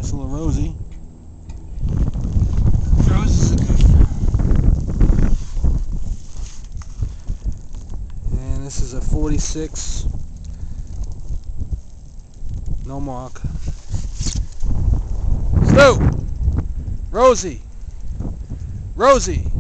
little Rosie. Rosie's a good. And this is a 46. No mark. Stu! Rosie! Rosie!